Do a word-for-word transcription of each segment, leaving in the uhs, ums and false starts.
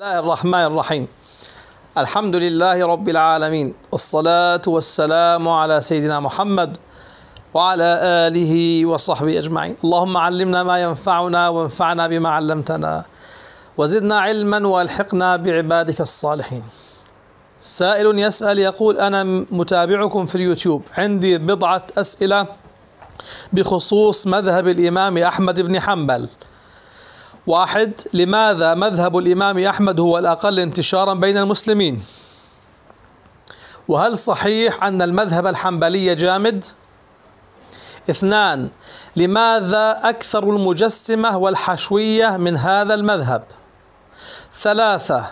الله الرحمن الرحيم. الحمد لله رب العالمين، والصلاة والسلام على سيدنا محمد وعلى آله وصحبه أجمعين. اللهم علمنا ما ينفعنا وانفعنا بما علمتنا وزدنا علما والحقنا بعبادك الصالحين. سائل يسأل يقول: أنا متابعكم في اليوتيوب، عندي بضعة أسئلة بخصوص مذهب الإمام أحمد بن حنبل. واحد: لماذا مذهب الإمام أحمد هو الأقل انتشارا بين المسلمين؟ وهل صحيح أن المذهب الحنبلي جامد؟ اثنان: لماذا أكثر المجسمة والحشوية من هذا المذهب؟ ثلاثة: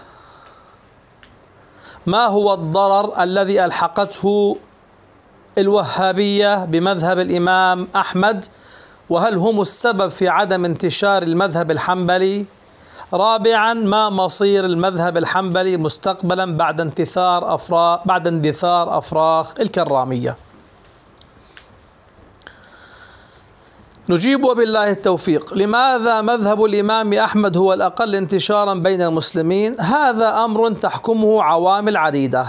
ما هو الضرر الذي ألحقته الوهابية بمذهب الإمام أحمد، وهل هم السبب في عدم انتشار المذهب الحنبلي؟ رابعا: ما مصير المذهب الحنبلي مستقبلا بعد انتثار أفراغ بعد اندثار أفراغ الكرامية؟ نجيب وبالله التوفيق. لماذا مذهب الإمام أحمد هو الأقل انتشارا بين المسلمين؟ هذا أمر تحكمه عوامل عديدة.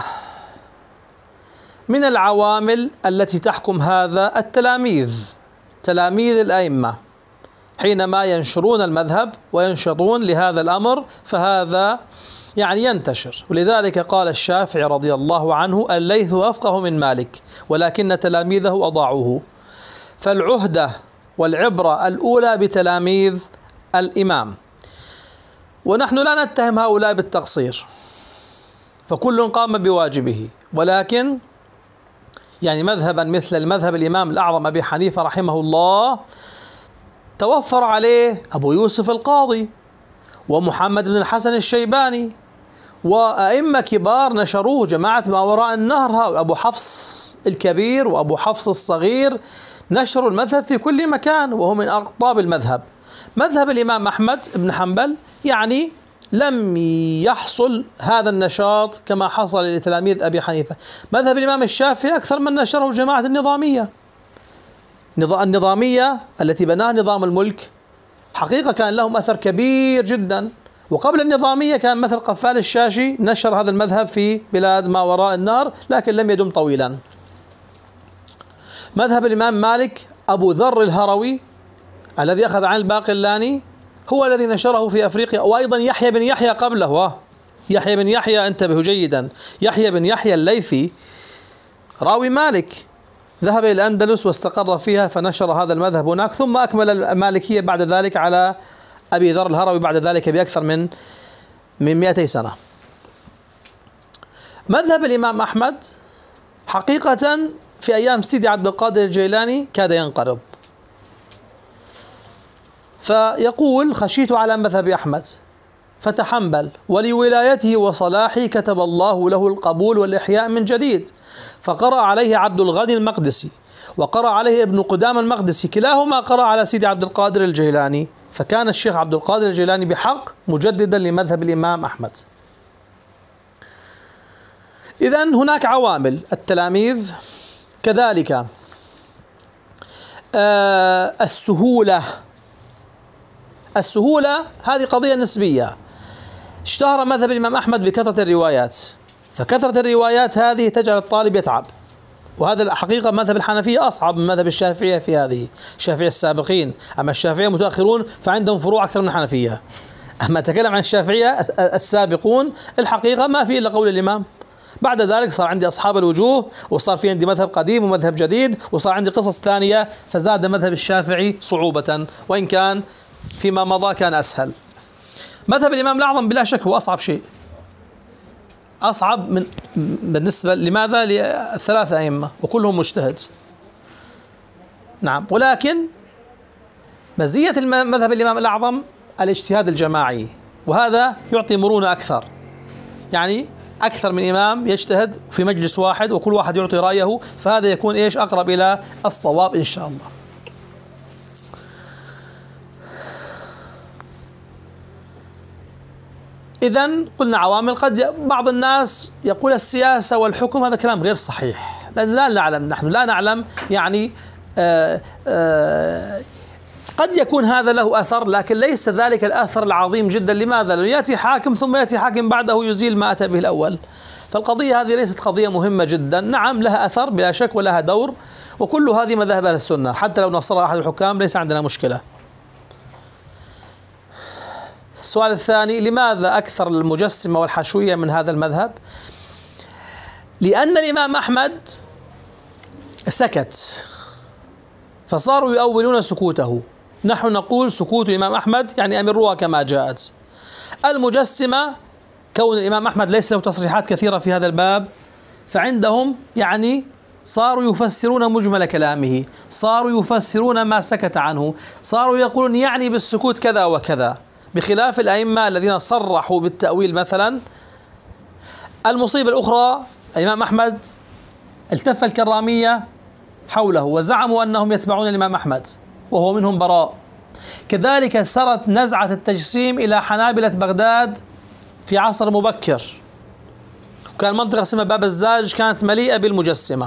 من العوامل التي تحكم هذا التلاميذ، تلاميذ الأئمة حينما ينشرون المذهب وينشطون لهذا الأمر فهذا يعني ينتشر. ولذلك قال الشافعي رضي الله عنه: الليث أفقه من مالك ولكن تلاميذه أضاعوه. فالعهدة والعبرة الأولى بتلاميذ الإمام، ونحن لا نتهم هؤلاء بالتقصير، فكل قام بواجبه، ولكن يعني مذهبا مثل المذهب الإمام الأعظم أبي حنيفة رحمه الله توفر عليه أبو يوسف القاضي ومحمد بن الحسن الشيباني وأئمة كبار نشروه، جماعة ما وراء النهر، أبو حفص الكبير وأبو حفص الصغير نشروا المذهب في كل مكان وهم من أقطاب المذهب. مذهب الإمام أحمد بن حنبل يعني لم يحصل هذا النشاط كما حصل لتلاميذ أبي حنيفة. مذهب الإمام الشافعي أكثر من نشره جماعة النظامية. النظامية التي بناها نظام الملك حقيقة كان لهم أثر كبير جدا، وقبل النظامية كان مثل قفال الشاشي نشر هذا المذهب في بلاد ما وراء النهر، لكن لم يدم طويلا. مذهب الإمام مالك أبو ذر الهروي الذي أخذ عن الباقلاني هو الذي نشره في أفريقيا، وأيضا يحيى بن يحيى قبله. يحيى بن يحيى، انتبهوا جيدا، يحيى بن يحيى الليثي راوي مالك ذهب إلى الأندلس واستقر فيها فنشر هذا المذهب هناك، ثم أكمل المالكية بعد ذلك على أبي ذر الهروي بعد ذلك بأكثر من من مئتي سنة. مذهب الإمام أحمد حقيقة في أيام سيدي عبد القادر الجيلاني كاد ينقرض، فيقول: خشيت على مذهب أحمد فتحنبل، ولولايته وصلاحه كتب الله له القبول والإحياء من جديد. فقرأ عليه عبد الغني المقدسي وقرأ عليه ابن قدامة المقدسي، كلاهما قرأ على سيدي عبد القادر الجيلاني، فكان الشيخ عبد القادر الجيلاني بحق مجددا لمذهب الإمام أحمد. إذن هناك عوامل: التلاميذ، كذلك آه السهولة. السهولة هذه قضية نسبية. اشتهر مذهب الإمام أحمد بكثرة الروايات، فكثرة الروايات هذه تجعل الطالب يتعب، وهذا الحقيقة مذهب الحنفية أصعب من مذهب الشافعية في هذه. الشافعية السابقين، أما الشافعية متأخرون فعندهم فروع أكثر من الحنفية. أما أتكلم عن الشافعية السابقون الحقيقة ما في إلا قول الإمام. بعد ذلك صار عندي أصحاب الوجوه، وصار في عندي مذهب قديم ومذهب جديد، وصار عندي قصص ثانية، فزاد مذهب الشافعي صعوبة، وإن كان فيما مضى كان أسهل. مذهب الإمام الأعظم بلا شك هو أصعب شيء، أصعب من بالنسبة لماذا؟ للثلاثة أئمة وكلهم مجتهد. نعم، ولكن مزية مذهب الإمام الأعظم الاجتهاد الجماعي، وهذا يعطي مرونة أكثر، يعني أكثر من إمام يجتهد في مجلس واحد وكل واحد يعطي رأيه، فهذا يكون إيش أقرب إلى الصواب إن شاء الله. إذن قلنا عوامل. قد بعض الناس يقول السياسة والحكم، هذا كلام غير صحيح، لأن لا نعلم، نحن لا نعلم يعني آآ آآ قد يكون هذا له أثر، لكن ليس ذلك الأثر العظيم جدا. لماذا؟ لأنه يأتي حاكم ثم يأتي حاكم بعده يزيل ما أتى به الأول. فالقضية هذه ليست قضية مهمة جدا. نعم لها أثر بلا شك ولها دور، وكل هذه مذاهب أهل السنة، حتى لو نصرها أحد الحكام ليس عندنا مشكلة. السؤال الثاني: لماذا أكثر المجسمة والحشوية من هذا المذهب؟ لأن الإمام أحمد سكت فصاروا يؤولون سكوته. نحن نقول سكوت الإمام أحمد يعني أمروها كما جاءت. المجسمة كون الإمام أحمد ليس له تصريحات كثيرة في هذا الباب، فعندهم يعني صاروا يفسرون مجمل كلامه، صاروا يفسرون ما سكت عنه، صاروا يقولون يعني بالسكوت كذا وكذا، بخلاف الأئمة الذين صرحوا بالتأويل. مثلا المصيبة الأخرى: الإمام أحمد التف الكرامية حوله وزعموا أنهم يتبعون الإمام أحمد وهو منهم براء. كذلك سرت نزعة التجسيم إلى حنابلة بغداد في عصر مبكر، وكان منطقة اسمها باب الزاج كانت مليئة بالمجسمة.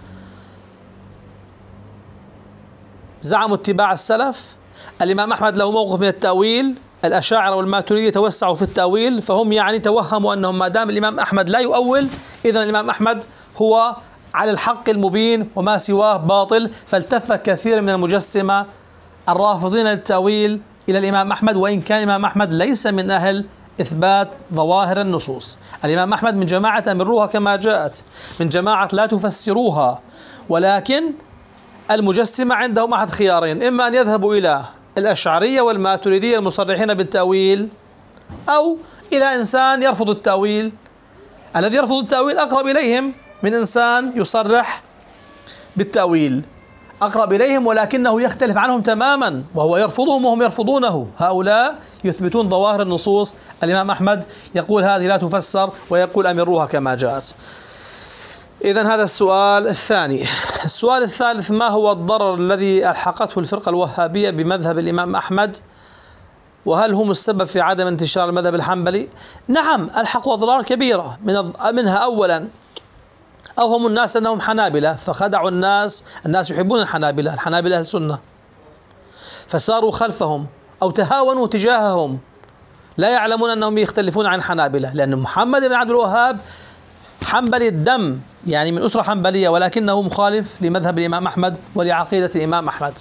زعموا اتباع السلف. الإمام أحمد له موقف من التأويل، الأشاعرة والماتريدية توسعوا في التأويل، فهم يعني توهموا أنهم ما دام الإمام أحمد لا يؤول إذن الإمام أحمد هو على الحق المبين وما سواه باطل، فالتف كثير من المجسمة الرافضين للتأويل إلى الإمام أحمد، وإن كان الإمام أحمد ليس من أهل إثبات ظواهر النصوص. الإمام أحمد من جماعة أمروها كما جاءت، من جماعة لا تفسروها. ولكن المجسمة عندهم أحد خيارين: إما أن يذهبوا إلى الأشعرية والماتريدية المصرحين بالتأويل، أو إلى إنسان يرفض التأويل. الذي يرفض التأويل أقرب إليهم من إنسان يصرح بالتأويل، أقرب إليهم ولكنه يختلف عنهم تماما، وهو يرفضهم وهم يرفضونه. هؤلاء يثبتون ظواهر النصوص، الإمام أحمد يقول هذه لا تفسر ويقول أمروها كما جاءت. إذن هذا السؤال الثاني. السؤال الثالث: ما هو الضرر الذي ألحقته الفرقة الوهابية بمذهب الإمام أحمد، وهل هم السبب في عدم انتشار المذهب الحنبلي؟ نعم ألحقوا أضرار كبيرة، من منها أولا أوهم الناس أنهم حنابلة فخدعوا الناس. الناس يحبون الحنابلة، الحنابلة أهل سنة، فساروا خلفهم أو تهاونوا تجاههم، لا يعلمون أنهم يختلفون عن حنابلة، لأن محمد بن عبد الوهاب حنبلي الدم، يعني من أسرة حنبلية، ولكنه مخالف لمذهب الإمام أحمد ولعقيدة الإمام أحمد.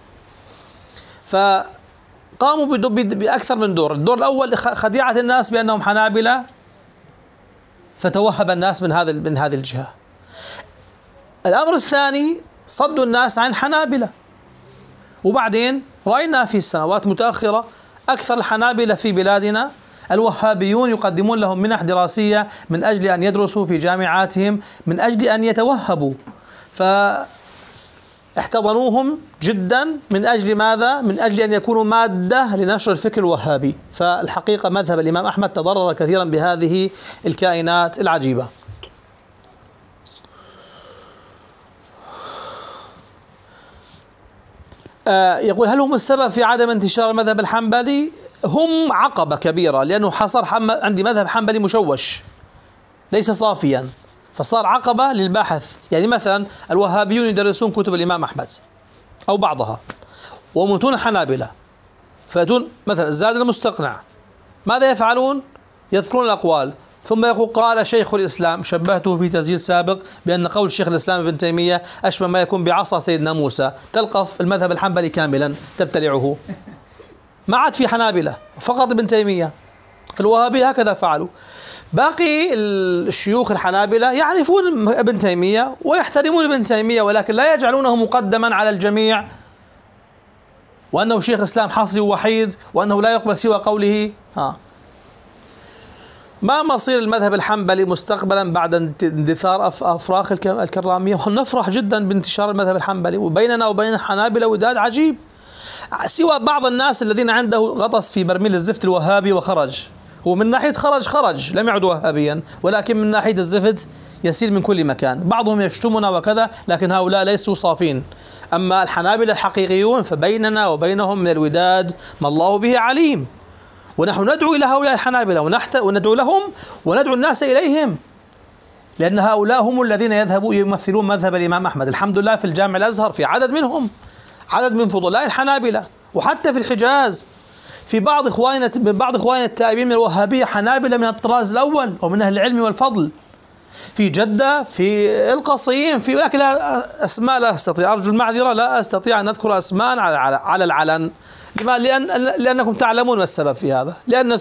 فقاموا بأكثر من دور. الدور الأول خديعة الناس بأنهم حنابلة، فتوهب الناس من هذا من هذه الجهة. الأمر الثاني: صد الناس عن حنابلة. وبعدين رأينا في السنوات متأخرة أكثر الحنابلة في بلادنا الوهابيون يقدمون لهم منح دراسية من أجل أن يدرسوا في جامعاتهم، من أجل أن يتوهبوا، فاحتضنوهم جدا. من أجل ماذا؟ من أجل أن يكونوا مادة لنشر الفكر الوهابي. فالحقيقة مذهب الإمام أحمد تضرر كثيرا بهذه الكائنات العجيبة. آه يقول: هل هم السبب في عدم انتشار المذهب الحنبلي؟ هم عقبة كبيرة، لأنه حصر عندي مذهب حنبلي مشوش ليس صافيا، فصار عقبة للباحث. يعني مثلا الوهابيون يدرسون كتب الإمام أحمد أو بعضها، ومتون الحنابلة، فيأتون مثلا الزاد المستقنع، ماذا يفعلون؟ يذكرون الأقوال، ثم يقول قال شيخ الإسلام، شبهته في تسجيل سابق بأن قول شيخ الإسلام ابن تيمية أشبه ما يكون بعصا سيدنا موسى، تلقف المذهب الحنبلي كاملا تبتلعه. ما عاد في حنابلة، فقط ابن تيمية. في الوهابية هكذا فعلوا. باقي الشيوخ الحنابلة يعرفون ابن تيمية ويحترمون ابن تيمية، ولكن لا يجعلونه مقدما على الجميع، وأنه شيخ إسلام حصري وحيد، وأنه لا يقبل سوى قوله. ها ما مصير المذهب الحنبلي مستقبلا بعد اندثار أفراخ الكرامية؟ ونفرح جدا بانتشار المذهب الحنبلي، وبيننا وبين الحنابلة وداد عجيب، سوى بعض الناس الذين عنده غطس في برميل الزفت الوهابي وخرج. هو من ناحية خرج خرج لم يعد وهابيا، ولكن من ناحية الزفت يسيل من كل مكان. بعضهم يشتمنا وكذا، لكن هؤلاء ليسوا صافين. أما الحنابلة الحقيقيون فبيننا وبينهم من الوداد ما الله به عليم، ونحن ندعو إلى هؤلاء الحنابلة وندعو لهم وندعو الناس إليهم، لأن هؤلاء هم الذين يذهبوا يمثلون مذهب الإمام أحمد. الحمد لله في الجامع الأزهر في عدد منهم، عدد من فضلاء الحنابلة، وحتى في الحجاز في بعض إخواننا من بعض إخواننا التائبين من الوهابية حنابلة من الطراز الأول ومن أهل العلم والفضل في جدة، في القصيم، في لكن لا أسماء لا أستطيع، أرجو المعذرة، لا أستطيع أن أذكر أسماء على على العلن. لما لأن لأنكم تعلمون ما السبب في هذا، لأن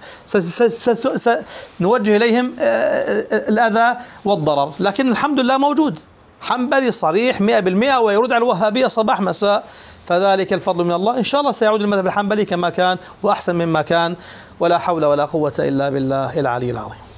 سنوجه إليهم الأذى والضرر، لكن الحمد لله موجود حنبلي صريح مئة بالمئة ويرد على الوهابية صباح مساء، فذلك الفضل من الله. إن شاء الله سيعود المذهب الحنبلي كما كان وأحسن مما كان، ولا حول ولا قوة إلا بالله العلي العظيم.